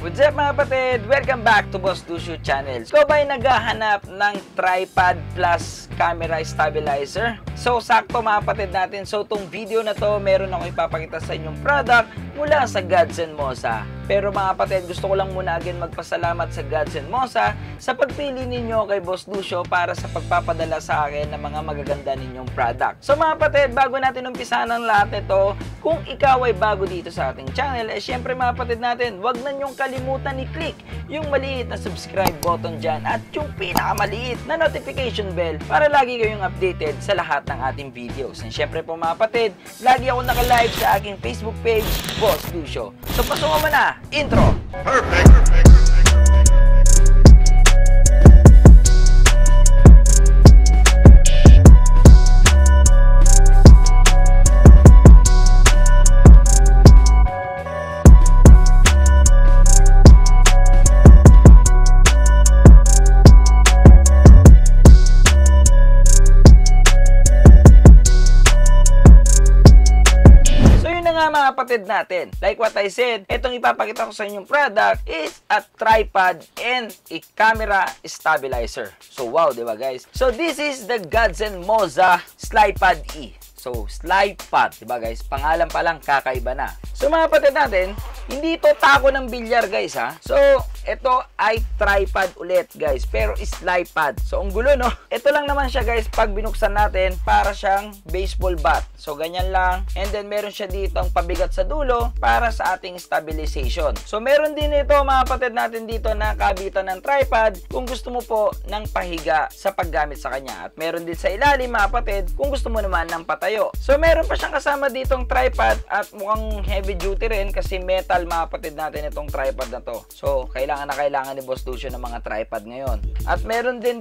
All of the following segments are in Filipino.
What's up mga kapatid? Welcome back to Boss Lucio Channel. Ikaw ba'y naghahanap ng tripod plus camera stabilizer? So sakto mga kapatid natin. So itong video na to, meron ako ipapakita sa inyong product mula sa Gods & Moza. Pero mga kapatid, gusto ko lang muna again magpasalamat sa Gods & Moza sa pagpili ninyo kay Boss Lucio para sa pagpapadala sa akin ng mga magaganda ninyong product. So mga kapatid, bago natin umpisahan ang lahat nito, kung ikaw ay bago dito sa ating channel, syempre mga kapatid natin, wag na nyong kalimutan i-click yung maliit na subscribe button dyan at yung pinakamaliit na notification bell para lagi kayong updated sa lahat ng ating videos. And syempre po mga kapatid, lagi ako naka-live sa aking Facebook page, Boss Lucio. So pasok mo na, intro! Perfect. Mga kapatid natin, like what I said, itong ipapakita ko sa inyong product is a tripod and a camera stabilizer. So wow, diba guys? So this is the Gods & Moza Slipod E. So Slipod, diba guys? Pangalan pa lang, kakaiba na. So mga kapatid natin, hindi ito tako ng bilyar guys ha. So ito ay tripod ulit guys, pero slipod. So ang gulo no? Ito lang naman siya guys, pag binuksan natin, para siyang baseball bat. So ganyan lang, and then meron siya dito ang pabigat sa dulo para sa ating stabilization. So meron din ito mga kapatid natin dito na kabitan ng tripod kung gusto mo po ng pahiga sa paggamit sa kanya. At meron din sa ilalim mga kapatid kung gusto mo naman ng patayo. So meron pa siyang kasama ditong tripod at mukhang heavy duty rin kasi metal mga kapatid natin itong tripod na to. So kailangan ni Boss Lucio ng mga tripod ngayon. At meron din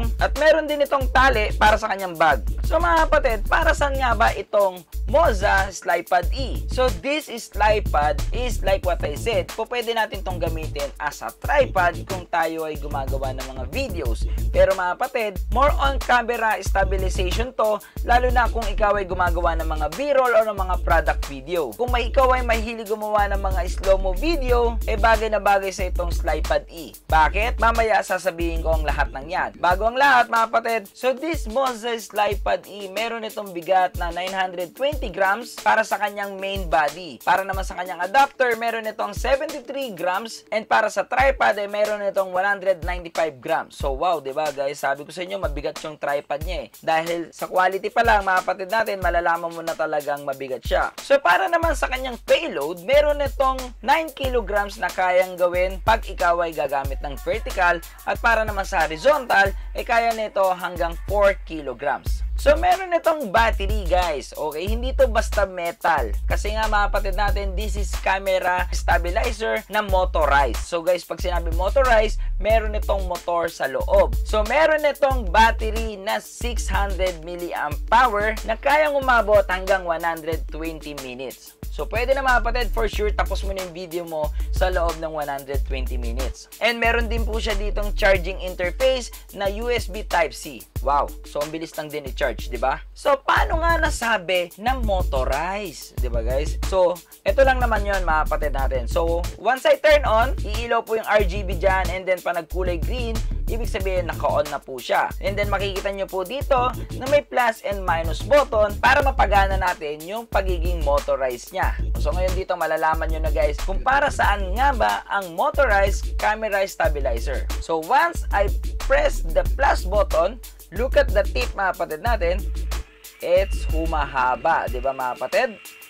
itong tali para sa kanyang bag. So mga kapatid, para saan nga ba itong Moza Slipod E? So this slipod is like what I said, pwede natin itong gamitin as a tripod kung tayo ay gumagawa ng mga videos. Pero mga kapatid, more on camera stabilization to, lalo na kung ikaw ay gumagawa ng mga b-roll o ng mga product video. Kung ikaw ay mahilig gumawa ng mga slow-mo video, bagay na bagay sa itong Slipod E. Bakit? Mamaya sasabihin ko ang lahat ng yan. Bago ang lahat mga kapatid, so this Moza Slipod E, meron itong bigat na 920 grams para sa kanyang main body. Para naman sa kanyang adapter, meron itong 73 grams, and para sa tripod ay meron itong 195 grams. So wow, diba guys? Sabi ko sa inyo, mabigat yung tripod niya Dahil sa quality pa lang mga kapatid natin, malalaman mo na talagang mabigat siya. So para naman sa kanyang payload, meron itong 9 kilograms na kayang gawin pag ikaw ay gagamit ng vertical, at para naman sa horizontal, kaya nito hanggang 4 kilograms. So meron itong battery guys, okay? Hindi to basta metal. Kasi nga mga kapatid natin, this is camera stabilizer na motorized. So guys, pag sinabi motorized, meron itong motor sa loob. So meron itong battery na 600 mAh na kayang umabot hanggang 120 minutes. So pwede na mga kapatid, for sure, tapos mo na yung video mo sa loob ng 120 minutes. And meron din po siya ditong charging interface na USB Type-C. Wow! So ang bilis lang din i-charge, di ba? So paano nga nasabi na motorized? Di ba guys? So ito lang naman yon mga kapatid natin. So once I turn on, iilaw po yung RGB dyan, and then pa nagkulay green, ibig sabihin naka-on na po siya. And then makikita nyo po dito na may plus and minus button para mapagana natin yung pagiging motorized niya. So ngayon dito malalaman nyo na guys kung para saan nga ba ang motorized camera stabilizer. So once I press the plus button, look at the tip mga kapatid natin, it's humahaba. Diba mga kapatid?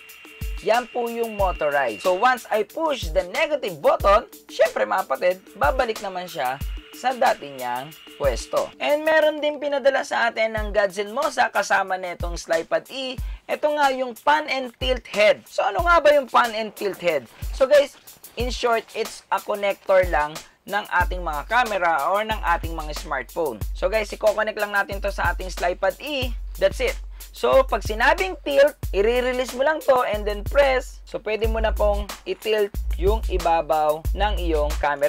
Yan po yung motorized. So once I push the negative button, syempre mga kapatid, babalik naman siya sa dati niyang pwesto. And meron din pinadala sa atin ng Gods & Moza kasama netong Slipod E. Ito nga yung pan and tilt head. So ano nga ba yung pan and tilt head? So guys, in short, it's a connector lang ng ating mga camera or ng ating mga smartphone. So guys, i-connect lang natin to sa ating Slipod E. That's it. So, pag sinabing tilt, i-release mo lang to and then press. So, pwede mo na pong i-tilt yung ibabaw ng iyong camera.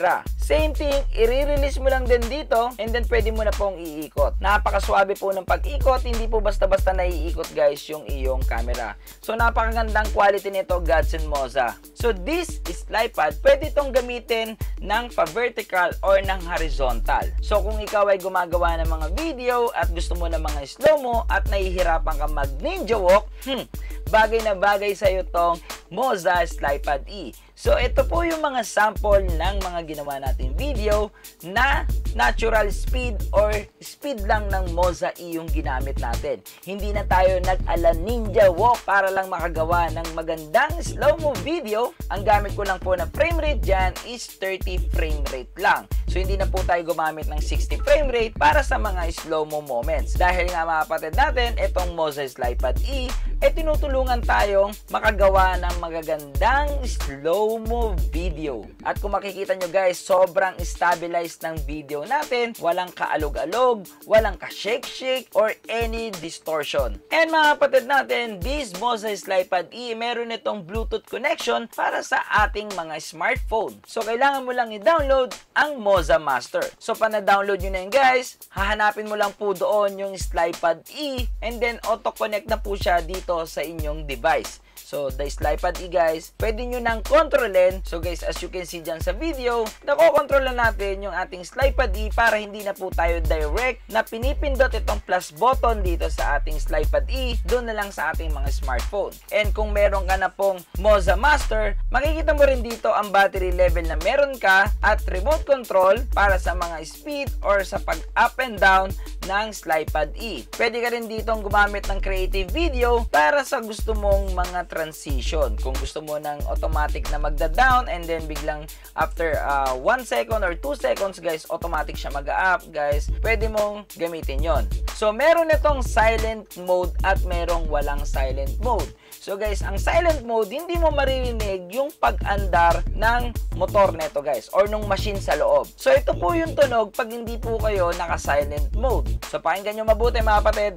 Same thing, i-release mo lang din dito and then pwede mo na pong iikot. Napakaswabe po ng pag-ikot, hindi po basta-basta naiikot guys yung iyong camera. So napakagandang quality nito, Godsend Moza. So this is LiPad, pwede itong gamitin ng pa-vertical or ng horizontal. So kung ikaw ay gumagawa ng mga video at gusto mo ng mga slow-mo at nahihirapan ka mag-ninja walk, bagay na bagay sa iyo tong Moza LiPad E. So ito po yung mga sample ng mga ginawa nating video na natural speed or speed lang ng Moza E yung ginamit natin. Hindi na tayo nag-ala ninja walk para lang makagawa ng magandang slow-mo video. Ang gamit ko lang po na frame rate dyan is 30 frame rate lang. So hindi na po tayo gumamit ng 60 frame rate para sa mga slow-mo moments. Dahil nga mga kapatid natin, itong Moza LiPad E, tinutulungan tayong makagawa ng magagandang slow-mo video. At kung makikita nyo guys, sobrang stabilized ng video natin. Walang kaalog-alog, walang ka-shake-shake, or any distortion. And mga kapatid natin, this Moza LiPad E, meron itong Bluetooth connection para sa ating mga smartphone. So kailangan mo lang i-download ang Moza Master. So pa na-download nyo na yun guys, hahanapin mo lang po doon yung LiPad E and then auto-connect na po siya dito sa inyong device. So, the LiPad E guys, pwede nyo nang kontrolin. So guys, as you can see dyan sa video, nakokontrolan natin yung ating LiPad E para hindi na po tayo direct na pinipindot itong plus button dito sa ating LiPad E, doon na lang sa ating mga smartphone. And kung meron ka na pong Moza Master, makikita mo rin dito ang battery level na meron ka at remote control para sa mga speed or sa pag-up and down ng LiPad E. Pwede ka rin ditong gumamit ng creative video para sa gusto mong mga transition. Kung gusto mo ng automatic na magda-down and then biglang after 1 second or 2 seconds guys, automatic siya mag-up guys, pwede mong gamitin yon. So meron itong silent mode at merong walang silent mode. So guys, ang silent mode, hindi mo maririnig yung pag-andar ng motor neto guys or nung machine sa loob. So ito po yung tunog pag hindi po kayo naka-silent mode. So pakinggan nyo mabuti mga kapatid.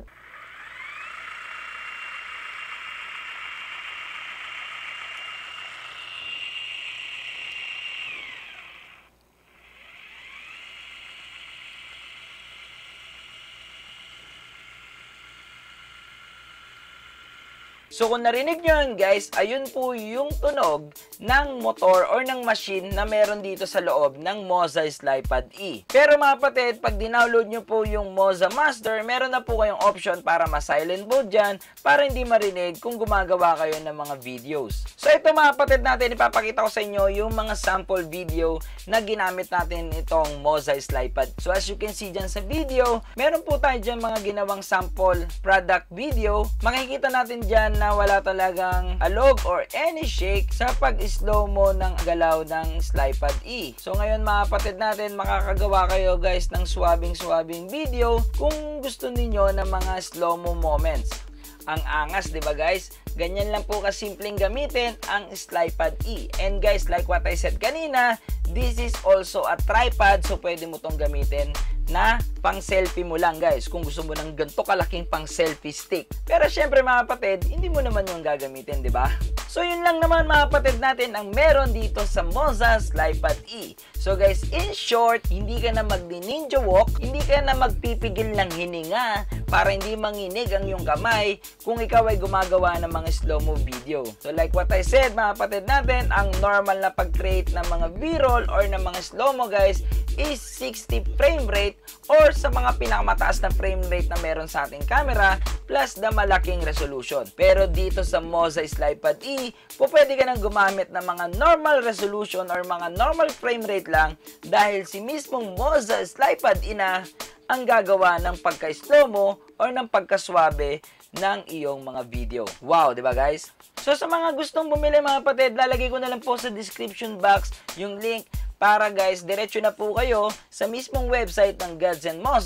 So kung narinig nyo yun guys, ayun po yung tunog ng motor or ng machine na meron dito sa loob ng Moza LiPad E. Pero mga kapatid, pag dinownload nyo po yung Moza Master, meron na po kayong option para ma-silent mode dyan para hindi marinig kung gumagawa kayo ng mga videos. So ito mga kapatid natin, ipapakita ko sa inyo yung mga sample video na ginamit natin itong Moza LiPad. So as you can see dyan sa video, meron po tayo dyan mga ginawang sample product video. Makikita natin dyan na wala talagang alog or any shake sa pag-slow mo ng galaw ng LiPad E. So ngayon mga kapatid natin, makakagawa kayo guys ng swabing video kung gusto niyo ng mga slow mo moments. Ang angas, di ba guys? Ganyan lang po kasimpleng gamitin ang LiPad E. And guys, like what I said kanina, this is also a tripod, so pwede mo tong gamitin na pang selfie mo lang guys kung gusto mo ng ganito kalaking pang selfie stick. Pero syempre mga kapatid, hindi mo naman yung gagamitin, di ba? So yun lang naman mga kapatid natin ang meron dito sa Moza LiPad E. So guys, in short, hindi ka na magni-ninja walk, hindi ka na magpipigil ng hininga para hindi manginig ang iyong kamay kung ikaw ay gumagawa ng mga slow-mo video. So like what I said mga kapatid natin, ang normal na pag-create ng mga b-roll or ng mga slow-mo guys is 60 frame rate or sa mga pinakamataas na frame rate na meron sa ating camera plus the malaking resolution. Pero dito sa Moza LiPad E, pwede ka nang gumamit ng mga normal resolution or mga normal frame rate lang dahil si mismong Moza LiPad E na ang gagawa ng pagka-slow mo or ng pagkaswabe ng iyong mga video. Wow, di ba guys? So sa mga gustong bumili mga kapatid, lalagay ko na lang po sa description box yung link para guys, diretso na po kayo sa mismong website ng Godsend Moza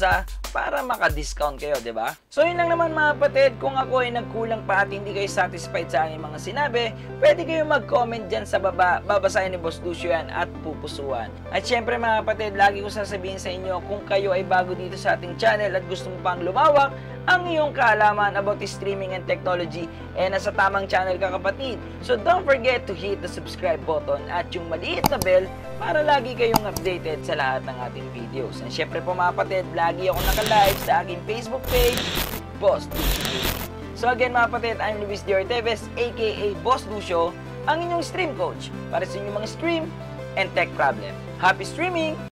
para maka-discount kayo, di ba? So yun lang naman mga kapatid, kung ako ay nagkulang pa at hindi kayo satisfied sa aking mga sinabi, pwede kayo mag-comment dyan sa baba, babasahin ni Boss Lucio yan at pupusuan. At syempre mga kapatid, lagi ko sasabihin sa inyo, kung kayo ay bago dito sa ating channel at gusto mo pang lumawak ang iyong kaalaman about streaming and technology, nasa tamang channel ka kapatid. So don't forget to hit the subscribe button at yung maliit na bell para lagi kayong updated sa lahat ng ating videos. And syempre po mga kapatid, lagi ako naka-live sa aking Facebook page, Boss Lucio Gaming. So again mga kapatid, I'm Luis D. Orteves, aka Boss Lucio, ang inyong stream coach para sa inyong mga stream and tech problem. Happy streaming!